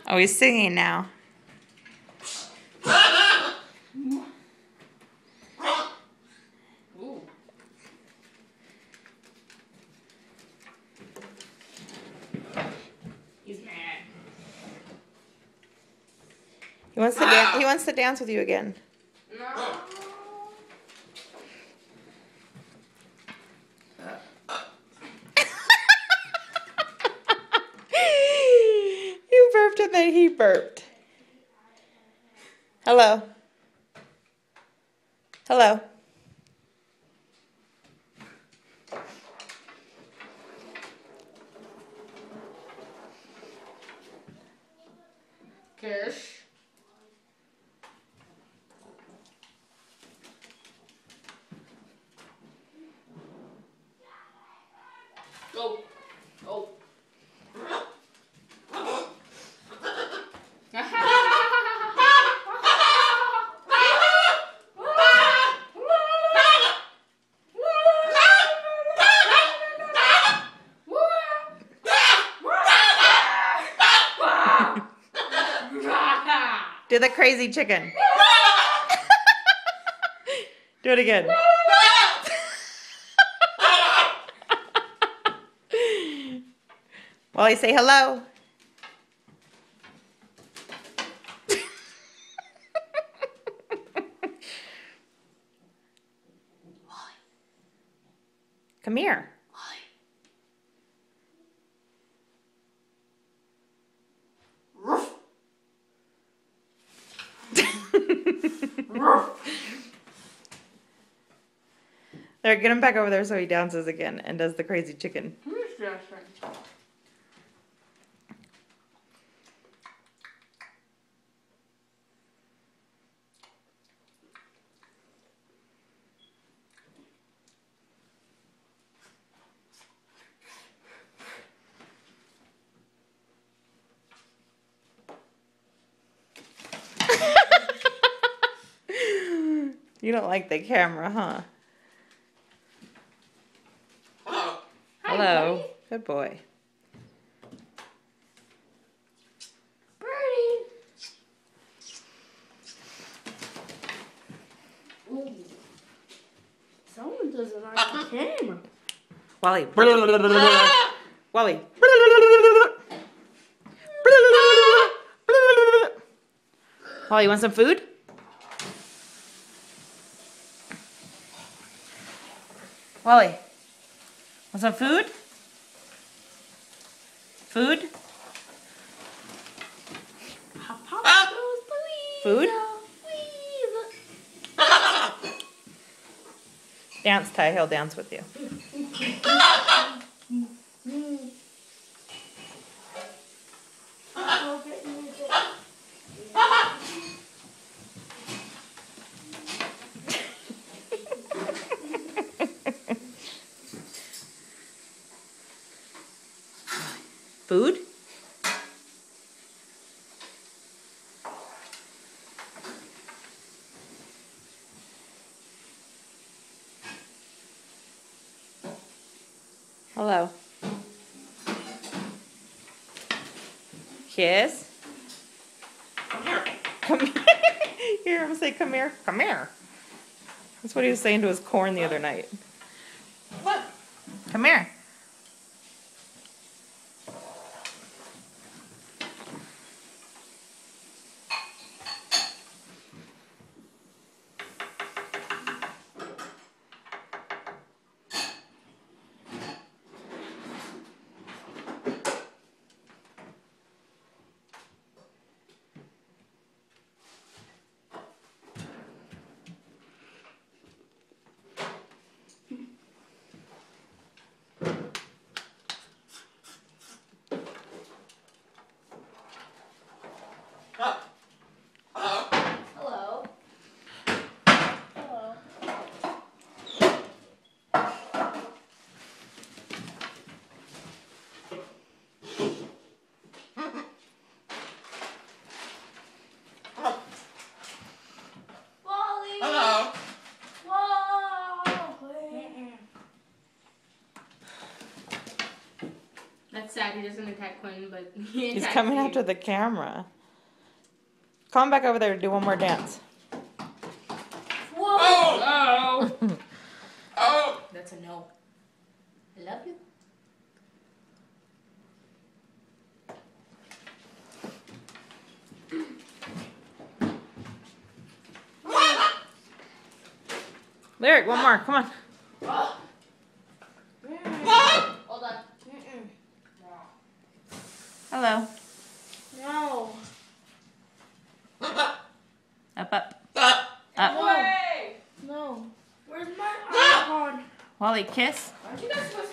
Oh, he's singing now. Ooh. He's mad. He wants to dance. He wants to dance with you again. No. You burped and then he burped. Hello. Hello. Kish. Go. Go. Do the crazy chicken. Do it again. Wally, say hello. Come here. There, get him back over there so he dances again and does the crazy chicken. You don't like the camera, huh? Hello. Good boy. Birdie. Ooh. Someone doesn't like the camera. Wally. Wally. Wally, you want some food? Wally. Want some food? Food? Food? Dance, Ty. He'll dance with you. Food? Hello. Kiss. Come here. Come here. Here, I'm gonna say come here. Come here. That's what he was saying to his corn the other night. What? Come here. sad he doesn't attack Quinn, but he He's attacks coming you. after the camera. Call him back over there to do one more dance. Whoa! Oh! Oh! Oh! That's a no. I love you. Lyric, one more. Come on. Hold on. Hello. No. Up, up. No. No. Where's my iPod? Wally, kiss. Aren't you guys supposed